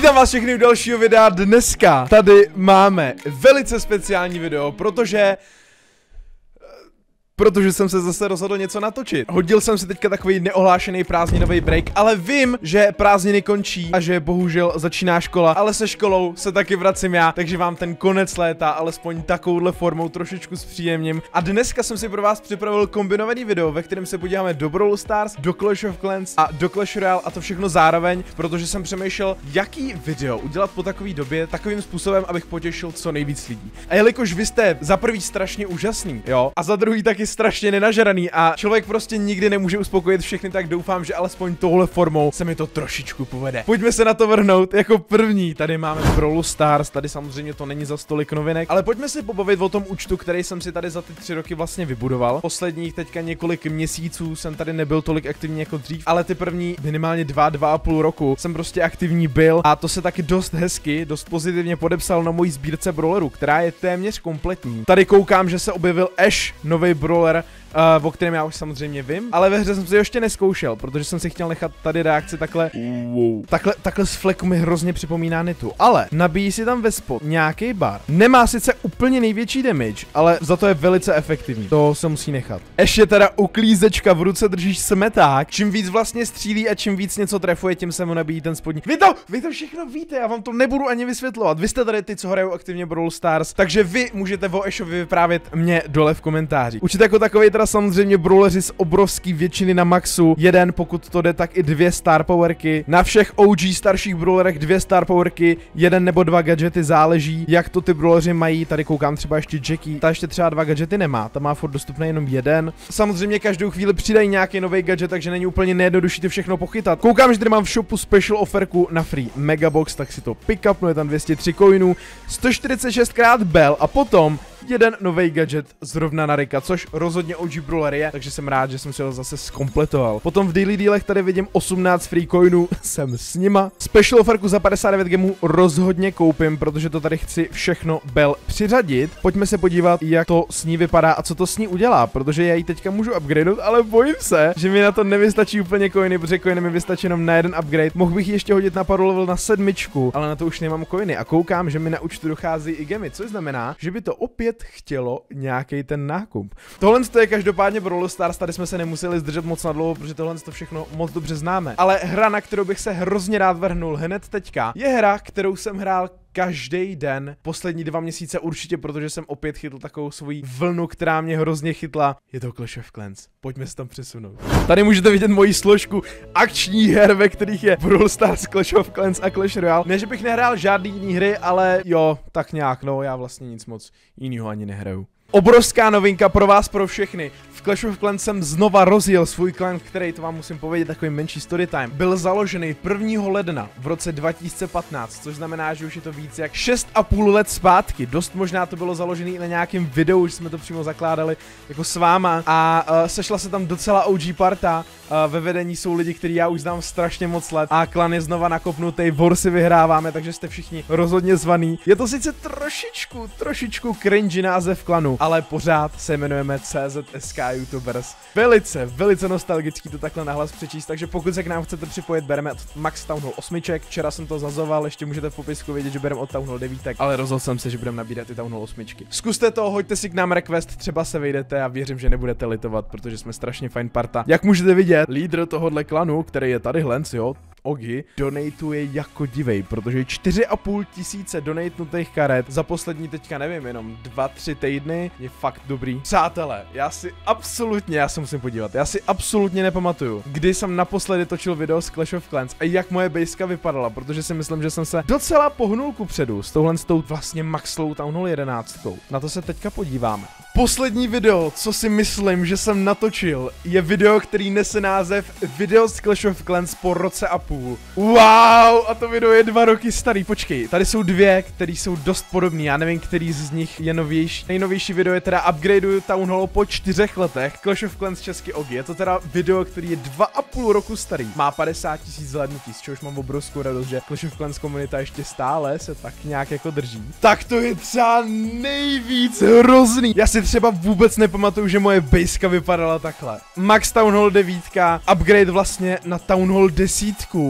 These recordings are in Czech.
Vítám vás všechny u dalšího videa. Dneska tady máme velice speciální video, protože jsem se zase rozhodl něco natočit. Hodil jsem si teďka takový neohlášený prázdninový break, ale vím, že prázdniny končí a že bohužel začíná škola, ale se školou se taky vracím já, takže vám ten konec léta alespoň takovouhle formou trošičku zpříjemním. A dneska jsem si pro vás připravil kombinovaný video, ve kterém se podíváme do Brawl Stars, do Clash of Clans a do Clash Royale, a to všechno zároveň, protože jsem přemýšlel, jaký video udělat po takové době takovým způsobem, abych potěšil co nejvíc lidí. A jelikož vy jste za prvý strašně úžasný, jo, a za druhý taky strašně nenažraný a člověk prostě nikdy nemůže uspokojit všechny, tak doufám, že alespoň touhle formou se mi to trošičku povede. Pojďme se na to vrhnout. Jako první tady máme Brawl Stars, tady samozřejmě to není za stolik novinek, ale pojďme si pobavit o tom účtu, který jsem si tady za ty 3 roky vlastně vybudoval. Posledních teďka několik měsíců jsem tady nebyl tolik aktivní jako dřív, ale ty první minimálně 2,5 roku jsem prostě aktivní byl a to se taky dost hezky, dost pozitivně podepsal na mojí sbírce brawlerů, která je téměř kompletní. Tady koukám, že se objevil Ash, nový brawler, o kterém já už samozřejmě vím, ale ve hře jsem si ho ještě neskoušel, protože jsem si chtěl nechat tady reakci takhle. Takhle z fleku mi hrozně připomíná Nitu, ale nabíjí si tam ve spot nějaký bar. Nemá sice úplně největší damage, ale za to je velice efektivní. To se musí nechat. Ještě teda uklízečka, v ruce držíš smeták. Čím víc vlastně střílí a čím víc něco trefuje, tím se mu nabíjí ten spodní. Vy to všechno víte, já vám to nebudu ani vysvětlovat. Vy jste tady ty, co hrajou aktivně Brawl Stars, takže vy můžete o Ashovi vyprávět mě dole v komentářích. Určitě jako takový samozřejmě brawleři z obrovský většiny na maxu, jeden, pokud to jde, tak i 2 star powerky, na všech OG starších brawlerech 2 star powerky, 1 nebo 2 gadgety, záleží, jak to ty brawleři mají. Tady koukám třeba ještě Jackie, ta ještě třeba 2 gadgety nemá, ta má furt dostupný jenom 1. Samozřejmě každou chvíli přidají nějaký nový gadget, takže není úplně nejjednodušší to všechno pochytat. Koukám, že tady mám v shopu special offerku na free megabox, tak si to pick up, no je tam 203 coinů, 146krát bell a potom jeden nový gadget zrovna na Ricka, což rozhodně OG brawler je, takže jsem rád, že jsem si ho zase zkompletoval. Potom v daily dealech tady vidím 18 free coinů, jsem s nima. Special offerku za 59 gemů rozhodně koupím, protože to tady chci všechno bell přiřadit. Pojďme se podívat, jak to s ní vypadá a co to s ní udělá, protože já ji teďka můžu upgradeout, ale bojím se, že mi na to nevystačí úplně coiny, protože coiny mi vystačí jenom na 1 upgrade. Mohl bych ji ještě hodit na pár level na 7, ale na to už nemám coiny a koukám, že mi na účtu dochází i gemy, což znamená, že by to opět chtělo nějaký ten nákup. Tohle je každopádně Brawl Stars, tady jsme se nemuseli zdržet moc na dlouho, protože tohle to všechno moc dobře známe. Ale hra, na kterou bych se hrozně rád vrhnul hned teďka, je hra, kterou jsem hrál každý den poslední 2 měsíce určitě, protože jsem opět chytl takovou svoji vlnu, která mě hrozně chytla. Je to Clash of Clans. Pojďme se tam přesunout. Tady můžete vidět moji složku akční her, ve kterých je Brawl Stars, Clash of Clans a Clash Royale. Ne, že bych nehrál žádný jiný hry, ale jo, tak nějak, no, já vlastně nic moc jinýho ani nehraju. Obrovská novinka pro vás, pro všechny. V Clash of Clans jsem znova rozjel svůj klan, který, to vám musím povědět, takový menší storytime. Byl založený 1. ledna v roce 2015, což znamená, že už je to víc jak 6,5 let zpátky. Dost možná to bylo založené i na nějakém videu, už jsme to přímo zakládali jako s váma. A sešla se tam docela OG parta. Ve vedení jsou lidi, který já už znám strašně moc let. A klan je znova nakopnutý, vor si vyhráváme, takže jste všichni rozhodně zvaný. Je to sice trošičku cringy název klanu, ale pořád se jmenujeme CZSK YouTubers. Velice nostalgický to takhle nahlas přečíst, takže pokud se k nám chcete připojit, bereme Max Town Hall 8. Včera jsem to zazoval, ještě můžete v popisku vidět, že bereme od Town Hall 9, ale rozhodl jsem se, že budeme nabírat i Town Hall 8. Zkuste to, hoďte si k nám request, třeba se vejdete a věřím, že nebudete litovat, protože jsme strašně fajn parta. Jak můžete vidět, lídr tohohle klanu, který je tady Lens, jo, Ogi, donatuje jako divej, protože 4,5 tisíce donatnutých karet za poslední teďka nevím, jenom 2-3 týdny je fakt dobrý. Přátelé, já se musím podívat, já si absolutně nepamatuju, kdy jsem naposledy točil video z Clash of Clans a jak moje bejska vypadala, protože si myslím, že jsem se docela pohnul kupředu s touhle vlastně maxlou Town Hall 11. Na to se teďka podíváme. Poslední video, co si myslím, že jsem natočil, je video, který nese název Video z Clash of Clans po roce a půl. Wow, a to video je 2 roky starý, počkej, tady jsou 2, které jsou dost podobný, já nevím, který z nich je novější. Nejnovější video je teda upgradeuju Town Hall po 4 letech, Clash of Clans český Ogi, je to teda video, který je 2,5 roku starý, má 50 000 zhlédnutí, z čehož mám obrovskou radost, že Clash of Clans komunita ještě stále se tak nějak jako drží. Tak to je třeba nejvíc hrozný, já si třeba vůbec nepamatuju, že moje bejska vypadala takhle. Max Town Hall 9, upgrade vlastně na Town Hall 10.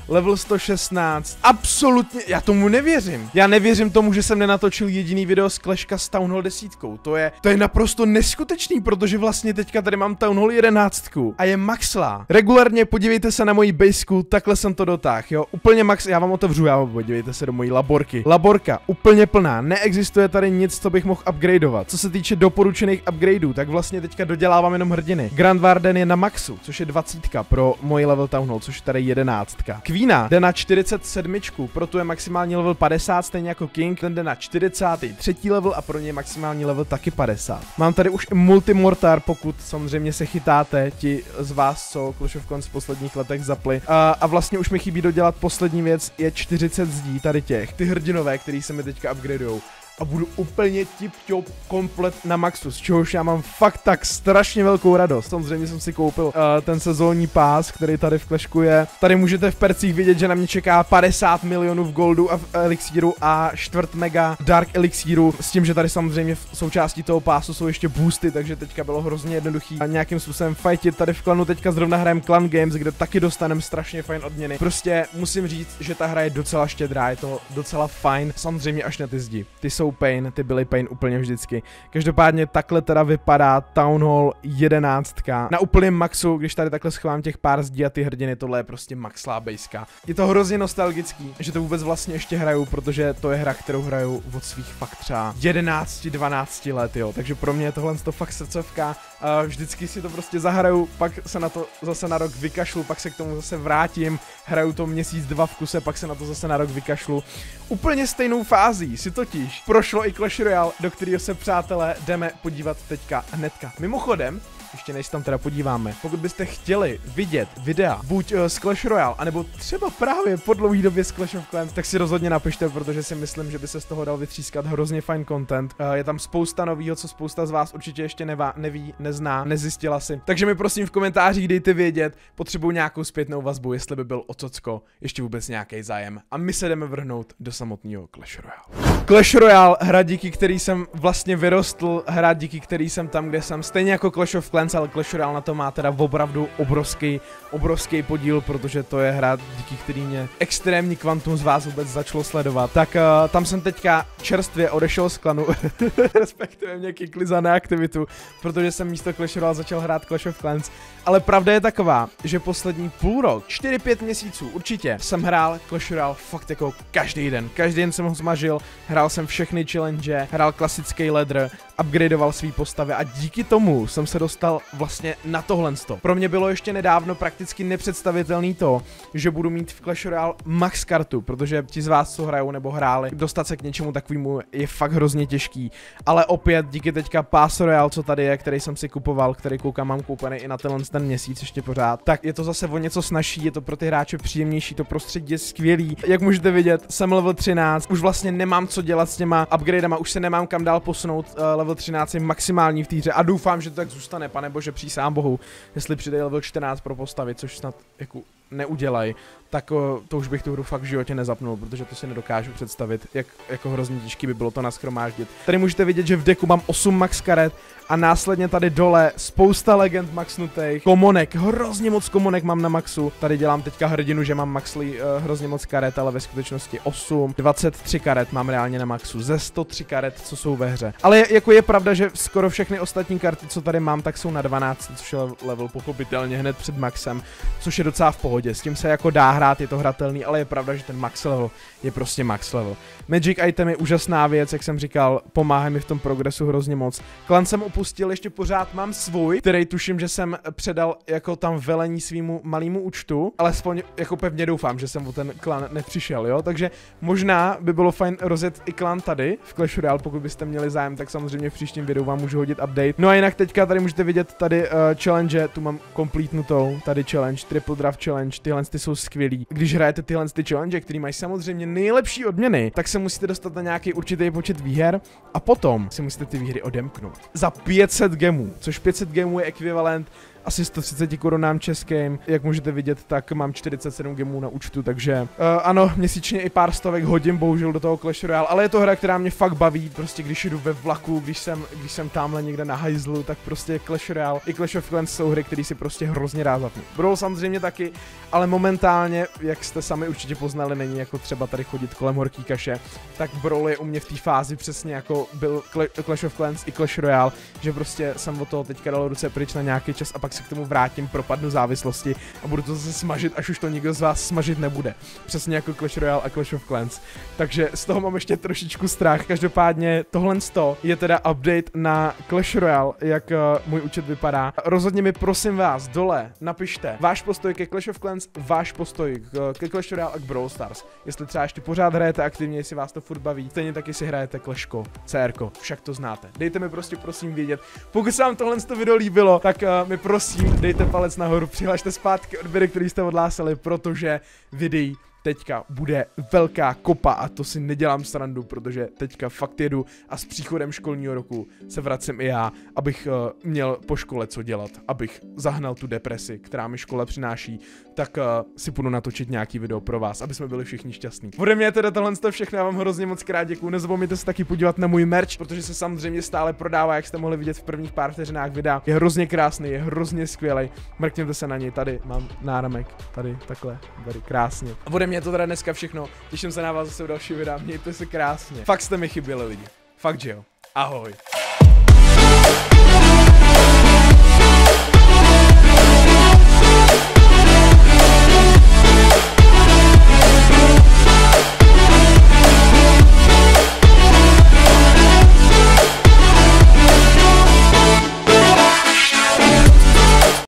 level 116, absolutně, já tomu nevěřím. Já nevěřím tomu, že jsem nenatočil jediný video z Clashka s Town Hall 10. To je naprosto neskutečný, protože vlastně teďka tady mám Town Hall 11 a je maxla. Regulárně podívejte se na moji baseku, takhle jsem to dotáhl, jo, úplně max, já vám otevřu, podívejte se do mojí laborky. Laborka, úplně plná, neexistuje tady nic, co bych mohl upgradeovat. Co se týče doporučených upgradeů, tak vlastně teďka dodělávám jenom hrdiny. Grand Warden je na maxu, což je 20 pro můj level Town Hall, což je tady 11. Queena jde na 47, pro tu je maximální level 50, stejně jako King, ten jde na 43. level a pro něj je maximální level taky 50. Mám tady už multimortar, pokud samozřejmě se chytáte, ti z vás, co Clash of Clans v posledních letech zapli. A vlastně už mi chybí dodělat poslední věc, je 40 zdí tady těch, ty hrdinové, který se mi teďka upgradeujou. A budu úplně tip-top komplet na maxu, z čehož já mám fakt tak strašně velkou radost. Samozřejmě jsem si koupil ten sezónní pás, který tady v Clashku je. Tady můžete v percích vidět, že na mě čeká 50 milionů v goldu a v elixíru a čtvrt mega dark elixíru. S tím, že tady samozřejmě v součástí toho pásu jsou ještě boosty, takže teďka bylo hrozně jednoduchý a nějakým způsobem fightit. Tady v klanu teďka zrovna hrajem Clan Games, kde taky dostaneme strašně fajn odměny. Prostě musím říct, že ta hra je docela štědrá, je to docela fajn. Samozřejmě až na ty zdi. Ty jsou pain, ty byly pain úplně vždycky. Každopádně takhle teda vypadá Town Hall 11. Na úplném maxu, když tady takhle schovám těch pár zdí a ty hrdiny, tohle je prostě maxlá bejska. Je to hrozně nostalgický, že to vůbec vlastně ještě hraju, protože to je hra, kterou hraju od svých fakt třeba 11-12 let, jo. Takže pro mě je tohle to fakt srdcovka. Vždycky si to prostě zahraju, pak se na to zase na rok vykašlu, pak se k tomu zase vrátím, hraju to měsíc, dva v kuse, pak se na to zase na rok vykašlu. Úplně stejnou fází si totiž prošlo i Clash Royale, do kterého se, přátelé, jdeme podívat teďka hnedka. Mimochodem, ještě než se tam teda podíváme, pokud byste chtěli vidět videa buď z Clash Royale, anebo třeba právě po dlouhé době z Clash of Clans, tak si rozhodně napište, protože si myslím, že by se z toho dal vytřískat hrozně fajn content. Je tam spousta novýho, co spousta z vás určitě ještě neví, nezná, nezjistila si. Takže mi prosím v komentářích dejte vědět, potřebuji nějakou zpětnou vazbu, jestli by byl o cocko ještě vůbec nějaký zájem. A my se jdeme vrhnout do samotného Clash Royale. Clash Royale, hra díky který jsem vlastně vyrostl, hra díky který jsem tam, kde jsem, stejně jako Clash of Clans, ale Clash Royale na to má teda opravdu obrovský podíl, protože to je hra, díky který mě extrémní kvantum z vás vůbec začalo sledovat. Tak tam jsem teďka čerstvě odešel z klanu, respektive mě kikli za neaktivitu, protože jsem místo Clash Royale začal hrát Clash of Clans. Ale pravda je taková, že poslední půl rok, 4-5 měsíců určitě, jsem hrál Clash Royale fakt jako každý den jsem ho zmažil, hrál jsem všechny challenge, hrál klasický ladder, upgradeoval svý postavy a díky tomu jsem se dostal vlastně na tohle. Pro mě bylo ještě nedávno prakticky nepředstavitelný to, že budu mít v Clash Royale max kartu, protože ti z vás, co hrajou nebo hráli, dostat se k něčemu takovému je fakt hrozně těžký. Ale opět díky teďka Pass Royale, co tady je, který jsem si kupoval, který koukám, mám koupený i na ten měsíc ještě pořád, tak je to zase o něco snazší, je to pro ty hráče příjemnější, to prostředí je skvělý. Jak můžete vidět, jsem level 13, už vlastně nemám co dělat s těma upgradama, už se nemám kam dál posunout, level 13 je maximální v té hře a doufám, že to tak zůstane, panebože, přísám bohu, jestli přidej level 14 pro postavy, což snad jako neudělají, tak to už bych tu hru fakt v životě nezapnul, protože to si nedokážu představit, jak jako hrozně těžký by bylo to nashromáždit. Tady můžete vidět, že v deku mám 8 max karet a následně tady dole spousta legend maxnutých, komonek, hrozně moc komonek mám na maxu. Tady dělám teďka hrdinu, že mám maxlí hrozně moc karet, ale ve skutečnosti 8, 23 karet mám reálně na maxu, ze 103 karet, co jsou ve hře. Ale jako je pravda, že skoro všechny ostatní karty, co tady mám, tak jsou na 12, což je level pochopitelně hned před maxem, což je docela v pohodě. S tím se jako dá hrát, je to hratelný, ale je pravda, že ten max level je prostě max level. Magic item je úžasná věc, jak jsem říkal, pomáhá mi v tom progresu hrozně moc. Klan jsem opustil, ještě pořád mám svůj, který tuším, že jsem předal jako tam velení svýmu malému účtu, alespoň jako pevně doufám, že jsem o ten klan nepřišel, jo, takže možná by bylo fajn rozjet i klan tady v Clash Royale, pokud byste měli zájem, tak samozřejmě v příštím videu vám můžu hodit update. No a jinak teďka tady můžete vidět tady challenge, tu mám completenutou, tady challenge, triple draft challenge, tyhle ty jsou skvělý. Když hrajete tyhle ty challenge, který mají samozřejmě nejlepší odměny, tak se musíte dostat na nějaký určitý počet výher a potom si musíte ty výhry odemknout. Za 500 gemů, což 500 gemů je ekvivalent asi 130 korunám českým. Jak můžete vidět, tak mám 47 gemů na účtu, takže ano, měsíčně i pár stovek hodím bohužel do toho Clash Royale, ale je to hra, která mě fakt baví, prostě když jdu ve vlaku, když jsem tamhle někde na hajzlu, tak prostě Clash Royale i Clash of Clans jsou hry, které si prostě hrozně rád zapnu. Brawl samozřejmě taky, ale momentálně, jak jste sami určitě poznali, není jako třeba tady chodit kolem horký kaše, tak Brawl je u mě v té fázi přesně jako byl Clash of Clans i Clash Royale, že prostě jsem od toho teďka dal ruce pryč na nějaký čas a pak se k tomu vrátím, propadnu závislosti a budu to zase smažit, až už to nikdo z vás smažit nebude. Přesně jako Clash Royale a Clash of Clans. Takže z toho mám ještě trošičku strach. Každopádně tohle je teda update na Clash Royale, jak můj účet vypadá. Rozhodně mi prosím vás dole napište váš postoj ke Clash of Clans, váš postoj ke Clash Royale a k Brawl Stars. Jestli třeba ještě pořád hrajete aktivně, jestli vás to furt baví, stejně taky si hrajete Clashko, CRko, však to znáte. Dejte mi prostě prosím vědět. Pokud se vám tohle video líbilo, tak mi prosím dejte palec nahoru, přihlašte zpátky odběry, který jste odhlásili, protože videí teďka bude velká kopa a to si nedělám srandu, protože teďka fakt jedu a s příchodem školního roku se vracím i já, abych měl po škole co dělat, abych zahnal tu depresi, která mi škola přináší, tak si půjdu natočit nějaký video pro vás, aby jsme byli všichni šťastní. Ode mě teda tohle všechno, já vám hrozně moc krát děkuju, nezapomeňte se taky podívat na můj merch, protože se samozřejmě stále prodává, jak jste mohli vidět v prvních pár vteřinách videa. Je hrozně krásný, je hrozně skvělý. Mrkněte se na něj, tady mám náramek, tady takhle, tady krásně. A ode mě je to teda dneska všechno, těším se na vás zase u dalšího videa, mějte se krásně. Fakt jste mi chyběli lidi, fakt že jo. Ahoj.